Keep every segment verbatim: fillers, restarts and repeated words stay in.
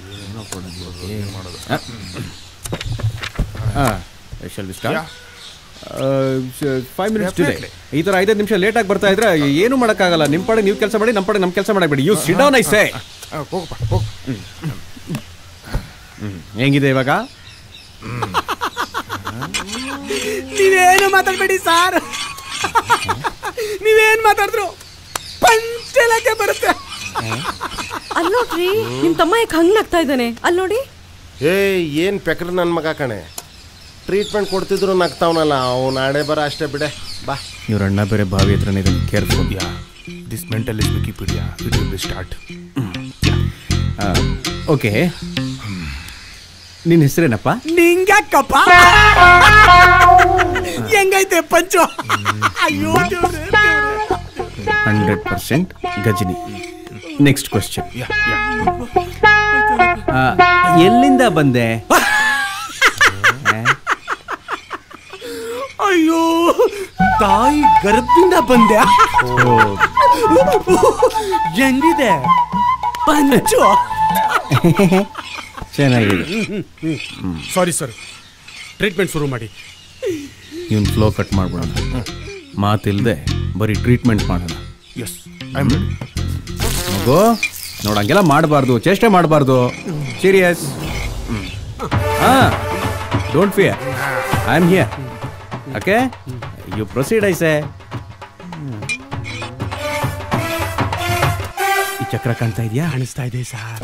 Five minutes delay. ಈ ತರ ಐದೈದು ನಿಮಿಷ ಲೇಟ್ ಆಗಿ ಬರ್ತಾ ಇದ್ರೆ ಏನು ಮಾಡೋಕ್ಕಾಗಲ್ಲ. ನಿಮ್ಮ ಪಾಡಿಗೆ ನೀವು ಕೆಲಸ ಮಾಡಿ, ನಮ್ಮ ಪಾಡಿಗೆ ನಮ್ಮ ಕೆಲಸ ಮಾಡಬೇಡಿ. You sit down I say. ಹೆಂಗಿದೆ ಇವಾಗ? ನೀವೇನು ಮಾತಾಡ್ಬೇಡಿ ಸಾರ್. ನೀವೇನ್ ಮಾತಾಡಿದ್ರು ಪಂಚಲಕ್ಕೆ ಬರುತ್ತೆ. ಅಲ್ಲಿ ನೋಡ್ರಿ, ನಿಮ್ ತಮ್ಮ ಯಾಕೆ ಹಂಗ್ ನಗ್ತಾ ಇದ್ದಾನೆ? ಅಲ್ಲಿ ನೋಡಿ. ಏ ಏನ್ ಪೆಕ್ರ ನನ್ನ ಮಗ ಕಣೆ. ಟ್ರೀಟ್ಮೆಂಟ್ ಕೊಡ್ತಿದ್ರು ನಗ್ತಾವನಲ್ಲ ಅವ್ನು ಆಡೆ ಬರ ಅಷ್ಟೇ ಬಿಡೆ. ಬಾ. ಇವ್ರ ಅಣ್ಣ ಬೇರೆ ಬಾವಿ ಹತ್ರನೇ ಇದೆ. Careful. Yeah this mental is Wikipedia. It will be start. Okay, ನಿನ್ನ ಹೆಸರೇನಪ್ಪ? ನಿಂಗ್ಯಾಕಪ್ಪ? ಹೆಂಗೈತೆ ಪಂಚು? ಅಯ್ಯೋ hundred percent Ghajini. Next question. ಎಲ್ಲಿಂದ ಬಂದೆ? ಅಯ್ಯೋ, ತಾಯಿ ಗರ್ಭದಿಂದ ಬಂದೆ. ಹೆಂಗಿದೆ ಪಂಚು? ಚೆನ್ನಾಗಿದೆ. ಸಾರಿ ಸರ್, ಟ್ರೀಟ್ಮೆಂಟ್ ಶುರು ಮಾಡಿ. ಇವನ್ ಫ್ಲೋ ಕಟ್ ಮಾಡ್ಬಿಡೋಣ. ಮಾತಿಲ್ದೆ ಬರೀ ಟ್ರೀಟ್ಮೆಂಟ್ ಮಾಡೋಣ. Yes, I am ready. ಮಗು ನೋಡಂಗೆಲ್ಲ ಮಾಡಬಾರ್ದು, ಚೇಷ್ಟೆ ಮಾಡಬಾರ್ದು. ಸೀರಿಯಸ್. ಹಾ, don't fear, I am here. Okay, you proceed. I say. ಈ ಚಕ್ರ ಕಾಣ್ತಾ ಇದೆಯಾ? ಕಾಣಿಸ್ತಾ ಇದೆ ಸರ್.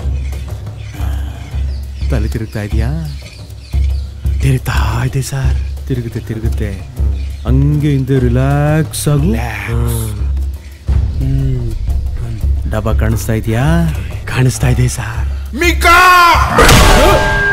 ತಲೆ ತಿರುಗ್ತಾ ಇದೆಯಾ? ತಿರುಗ್ತಾ ಇದೆ ಸರ್. ತಿರುಗುತ್ತೆ ತಿರುಗುತ್ತೆ. ಹಂಗೆ ಹಿಂದೆ ರಿಲ್ಯಾಕ್ಸ್ ಆಗು. ಡಬ್ಬ ಕಾಣಿಸ್ತಾ ಇದೆಯಾ? ಕಾಣಿಸ್ತಾ ಇದೆ ಸರ್. ಮಿಕಾ